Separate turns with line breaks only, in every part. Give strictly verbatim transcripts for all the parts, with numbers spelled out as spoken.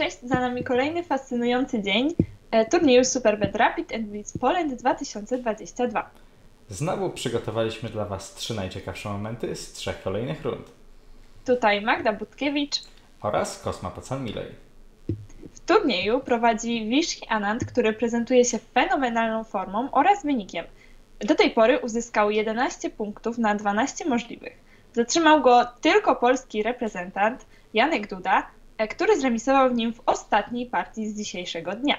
Cześć, za nami kolejny fascynujący dzień e, turnieju Superbet Rapid and Blitz Poland dwa tysiące dwudziesty drugi.
Znowu przygotowaliśmy dla Was trzy najciekawsze momenty z trzech kolejnych rund.
Tutaj Magda Budkiewicz
Oraz Kosma Pacan-Milej.
W turnieju prowadzi Vishy Anand, który prezentuje się fenomenalną formą oraz wynikiem. Do tej pory uzyskał jedenaście punktów na dwanaście możliwych. Zatrzymał go tylko polski reprezentant Janek Duda, e, który zremisował w nim w ostatniej partii z dzisiejszego dnia.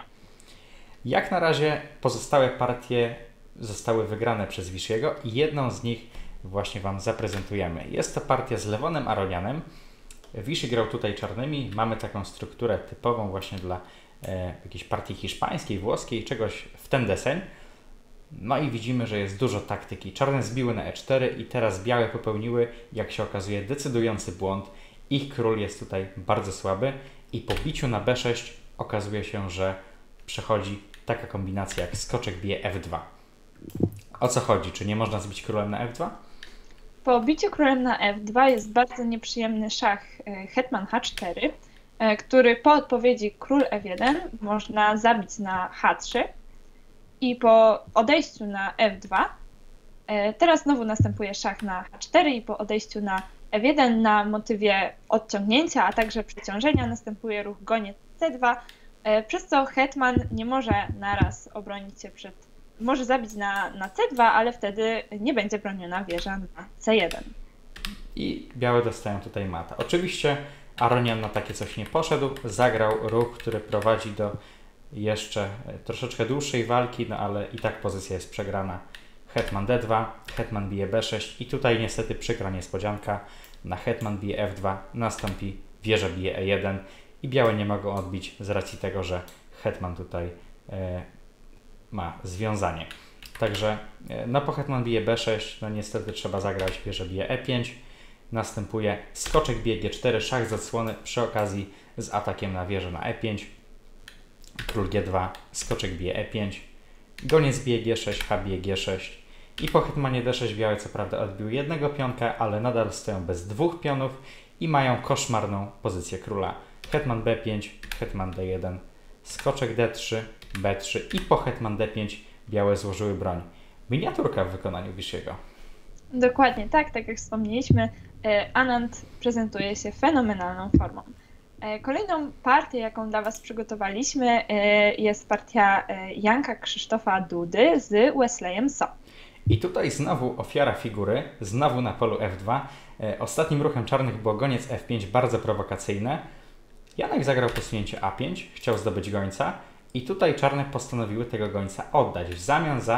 Jak na razie pozostałe partie zostały wygrane przez Vishy'ego i jedną z nich właśnie Wam zaprezentujemy. Jest to partia z Lewonem Aronianem. Vishy grał tutaj czarnymi. Mamy taką strukturę typową właśnie dla e, jakiejś partii hiszpańskiej, włoskiej, czegoś w ten deseń. No i widzimy, że jest dużo taktyki. Czarne zbiły na e cztery i teraz białe popełniły, jak się okazuje, decydujący błąd. Ich król jest tutaj bardzo słaby i po biciu na be sześć okazuje się, że przechodzi taka kombinacja jak skoczek bije ef dwa. O co chodzi? Czy nie można zbić królem na ef dwa?
Po biciu królem na ef dwa jest bardzo nieprzyjemny szach e, hetman ha cztery, e, który po odpowiedzi król ef jeden można zabić na ha trzy i po odejściu na ef dwa e, teraz znowu następuje szach na ha cztery i po odejściu na ef jeden na motywie odciągnięcia, a także przeciążenia następuje ruch goniec ce dwa, e, przez co hetman nie może naraz obronić się przed, może zabić na, na ce dwa, ale wtedy nie będzie broniona wieża na ce jeden.
I białe dostają tutaj mata. Oczywiście Aronian na takie coś nie poszedł, zagrał ruch, który prowadzi do jeszcze troszeczkę dłuższej walki, no ale i tak pozycja jest przegrana. Hetman de dwa, hetman bije be sześć i tutaj niestety przykra niespodzianka. Na hetman bije ef dwa nastąpi wieża bije e jeden i białe nie mogą odbić z racji tego, że hetman tutaj e, ma związanie. Także e, no po hetman bije be sześć, no niestety trzeba zagrać wieża bije e pięć. Następuje skoczek bije ge cztery, szach zasłony przy okazji z atakiem na wieżę na e pięć. Król ge dwa, skoczek bije e pięć, goniec bije ge sześć, ha bije ge sześć i po hetmanie de sześć białe co prawda odbił jednego pionka, ale nadal stoją bez dwóch pionów i mają koszmarną pozycję króla. Hetman be pięć, hetman de jeden, skoczek de trzy, be trzy i po hetman de pięć białe złożyły broń. Miniaturka w wykonaniu Vishy'ego.
Dokładnie tak, tak jak wspomnieliśmy, Anand prezentuje się fenomenalną formą. Kolejną partię, jaką dla Was przygotowaliśmy, jest partia Janka Krzysztofa Dudy z Wesleyem So.
I tutaj znowu ofiara figury, znowu na polu ef dwa. Ostatnim ruchem czarnych było goniec ef pięć, bardzo prowokacyjne. Janek zagrał posunięcie a pięć, chciał zdobyć gońca i tutaj czarne postanowiły tego gońca oddać w zamian za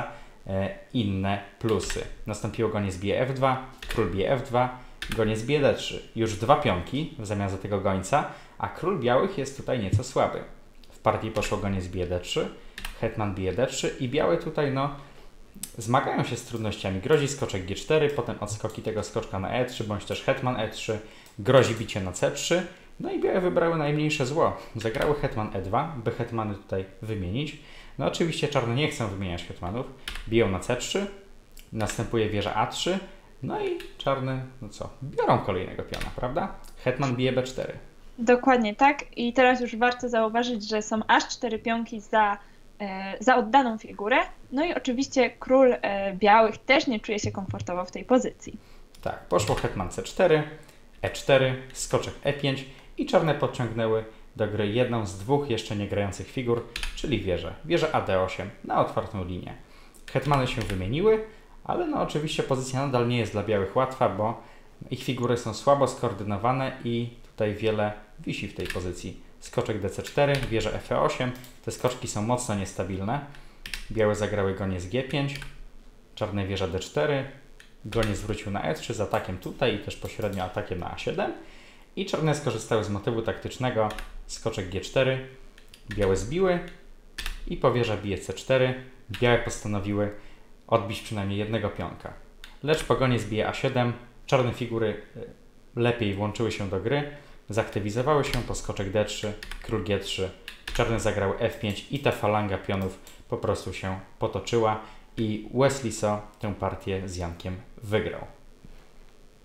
inne plusy. Nastąpiło goniec bije ef dwa, król bije ef dwa, goniec bije de trzy. Już dwa pionki w zamian za tego gońca, a król białych jest tutaj nieco słaby. W partii poszło goniec bije de trzy, hetman bije de trzy i białe tutaj no zmagają się z trudnościami. Grozi skoczek ge cztery, potem odskoki tego skoczka na e trzy, bądź też hetman e trzy, grozi bicie na ce trzy, no i białe wybrały najmniejsze zło. Zagrały hetman e dwa, by hetmany tutaj wymienić. No oczywiście czarne nie chcą wymieniać hetmanów, biją na ce trzy, następuje wieża a trzy, no i czarne, no co, biorą kolejnego piona, prawda? Hetman bije be cztery.
Dokładnie tak i teraz już warto zauważyć, że są aż cztery pionki za, e, za oddaną figurę, no i oczywiście król e, białych też nie czuje się komfortowo w tej pozycji.
Tak, poszło hetman ce cztery, e cztery, skoczek e pięć i czarne podciągnęły do gry jedną z dwóch jeszcze nie grających figur, czyli wieżę. Wieżę a de osiem na otwartą linię. Hetmany się wymieniły, ale no oczywiście pozycja nadal nie jest dla białych łatwa, bo ich figury są słabo skoordynowane i tutaj wiele wisi w tej pozycji. Skoczek de ce cztery, wieża ef osiem, te skoczki są mocno niestabilne. Białe zagrały goniec ge pięć, czarne wieża de cztery, goniec wrócił na e trzy z atakiem tutaj i też pośrednio atakiem na a siedem i czarne skorzystały z motywu taktycznego, skoczek ge cztery, białe zbiły i po wieża bije ce cztery, białe postanowiły odbić przynajmniej jednego pionka. Lecz po goniec bije a siedem, czarne figury lepiej włączyły się do gry, zaktywizowały się po skoczek de trzy, król ge trzy, czarne zagrały ef pięć i ta falanga pionów po prostu się potoczyła i Wesley So tę partię z Jankiem wygrał.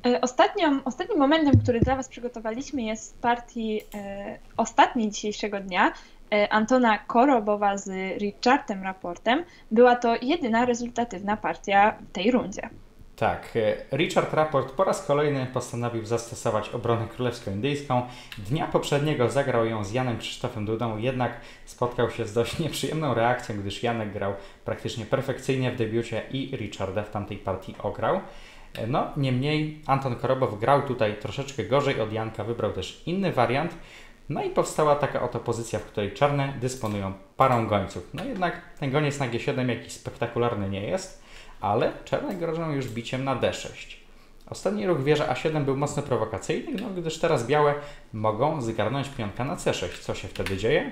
E, Ostatnią, ostatnim momentem, który dla Was przygotowaliśmy, jest z partii e, ostatniej dzisiejszego dnia e, Antona Korobowa z Richardem Rapportem. Była to jedyna rezultatywna partia w tej rundzie.
Tak, Richard Rapport po raz kolejny postanowił zastosować obronę królewsko-indyjską. Dnia poprzedniego zagrał ją z Janem Krzysztofem Dudą, jednak spotkał się z dość nieprzyjemną reakcją, gdyż Janek grał praktycznie perfekcyjnie w debiucie i Richarda w tamtej partii ograł. No, niemniej Anton Korobow grał tutaj troszeczkę gorzej od Janka, wybrał też inny wariant. No i powstała taka oto pozycja, w której czarne dysponują parą gońców. No jednak ten goniec na G siedem jakiś spektakularny nie jest, ale czarne grożą już biciem na D sześć. Ostatni ruch wieża A siedem był mocno prowokacyjny, no gdyż teraz białe mogą zgarnąć pionka na C sześć. Co się wtedy dzieje?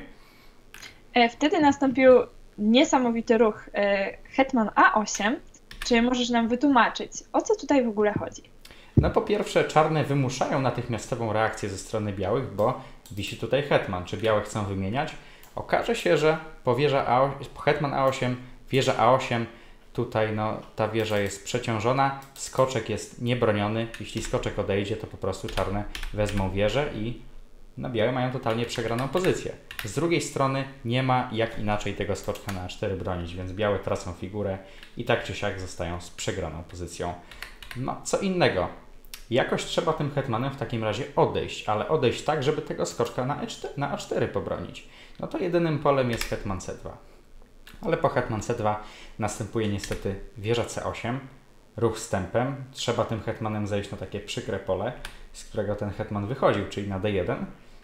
E, Wtedy nastąpił niesamowity ruch e, hetman A osiem. Czy możesz nam wytłumaczyć, o co tutaj w ogóle chodzi?
No po pierwsze, czarne wymuszają natychmiastową reakcję ze strony białych, bo wisi tutaj hetman. Czy białe chcą wymieniać? Okaże się, że po, wieża A osiem, po hetman A osiem, wieża A osiem, tutaj no, ta wieża jest przeciążona, skoczek jest niebroniony. Jeśli skoczek odejdzie, to po prostu czarne wezmą wieżę i no, białe mają totalnie przegraną pozycję. Z drugiej strony nie ma jak inaczej tego skoczka na A cztery bronić, więc białe tracą figurę i tak czy siak zostają z przegraną pozycją. No, co innego. Jakoś trzeba tym hetmanem w takim razie odejść, ale odejść tak, żeby tego skoczka na, E cztery, na A cztery pobronić. No to jedynym polem jest hetman C dwa. Ale po hetman C dwa następuje niestety wieża C osiem, ruch stępem. Trzeba tym hetmanem zejść na takie przykre pole, z którego ten hetman wychodził, czyli na D jeden.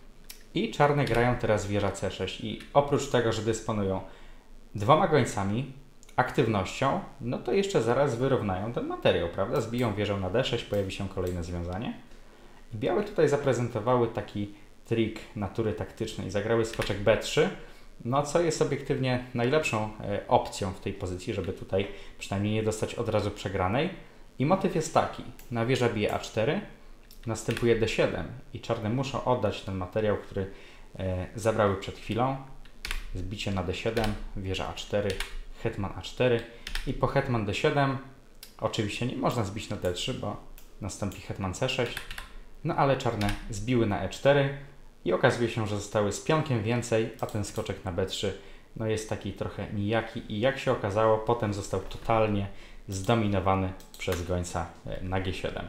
I czarne grają teraz wieża C sześć i oprócz tego, że dysponują dwoma gońcami, aktywnością, no to jeszcze zaraz wyrównają ten materiał, prawda? Zbiją wieżę na D sześć, pojawi się kolejne związanie. I białe tutaj zaprezentowały taki trik natury taktycznej. Zagrały skoczek B trzy, no co jest obiektywnie najlepszą e, opcją w tej pozycji, żeby tutaj przynajmniej nie dostać od razu przegranej. I motyw jest taki, na wieża bije A cztery, następuje D siedem i czarne muszą oddać ten materiał, który e, zabrały przed chwilą. Zbicie na D siedem, wieża A cztery, hetman A cztery i po hetman D siedem oczywiście nie można zbić na D trzy, bo nastąpi hetman C sześć, no ale czarne zbiły na E cztery i okazuje się, że zostały z pionkiem więcej, a ten skoczek na B trzy no jest taki trochę nijaki i jak się okazało, potem został totalnie zdominowany przez gońca na G siedem.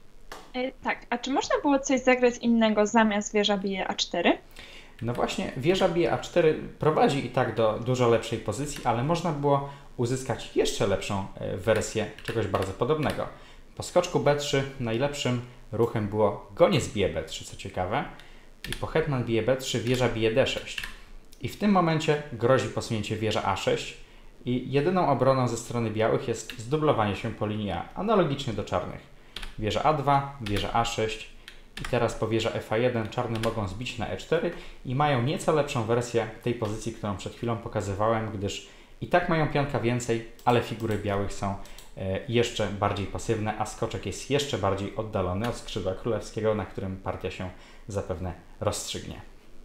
E, tak, a czy można było coś zagrać innego zamiast wieża bije A cztery?
No właśnie, wieża bije A cztery prowadzi i tak do dużo lepszej pozycji, ale można było uzyskać jeszcze lepszą wersję czegoś bardzo podobnego. Po skoczku B trzy najlepszym ruchem było goniec bije B trzy, co ciekawe, i po hetman bije B trzy wieża bije D sześć. I w tym momencie grozi posunięcie wieża A sześć i jedyną obroną ze strony białych jest zdublowanie się po linii A, analogicznie do czarnych. Wieża A dwa, wieża A sześć i teraz po wieża F A jeden czarne mogą zbić na E cztery i mają nieco lepszą wersję tej pozycji, którą przed chwilą pokazywałem, gdyż i tak mają pionka więcej, ale figury białych są e, jeszcze bardziej pasywne, a skoczek jest jeszcze bardziej oddalony od skrzydła królewskiego, na którym partia się zapewne rozstrzygnie.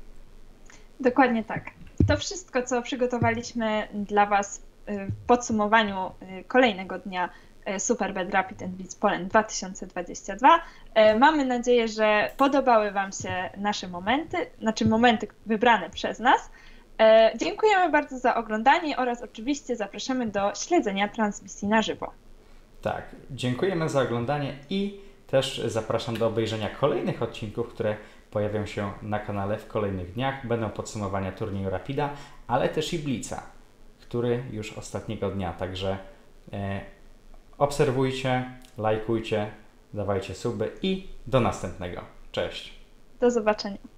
Dokładnie tak. To wszystko, co przygotowaliśmy dla Was w podsumowaniu kolejnego dnia Super Bad Rapid and Blitz Poland dwa tysiące dwadzieścia dwa. Mamy nadzieję, że podobały Wam się nasze momenty, znaczy momenty wybrane przez nas. Dziękujemy bardzo za oglądanie oraz oczywiście zapraszamy do śledzenia transmisji na żywo.
Tak, dziękujemy za oglądanie i też zapraszam do obejrzenia kolejnych odcinków, które pojawią się na kanale w kolejnych dniach. Będą podsumowania turnieju Rapida, ale też i Blitza, który już ostatniego dnia, także e, obserwujcie, lajkujcie, dawajcie suby i do następnego. Cześć!
Do zobaczenia.